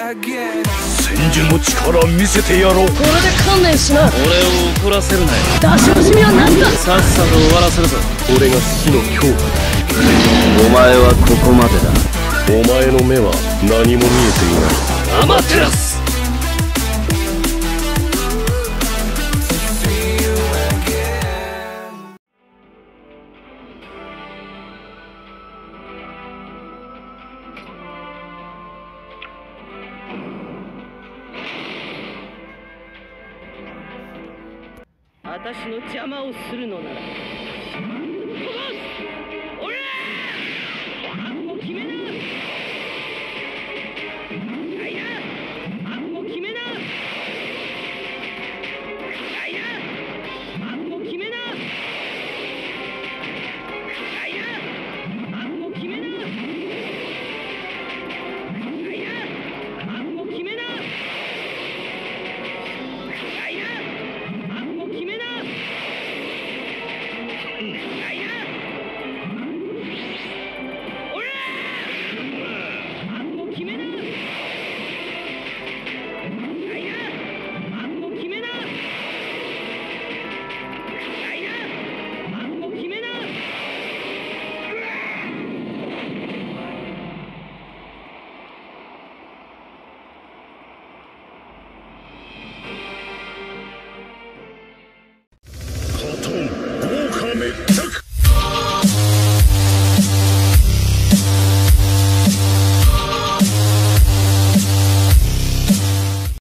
千住の力見せてやろう。 これで観念しな。 俺を怒らせるなよ。 出し惜しみは何だ。 さっさと終わらせるぞ。 俺が死の恐怖だ。 お前はここまでだ。 お前の目は何も見えていない。 アマテラス。 私の邪魔をするのなら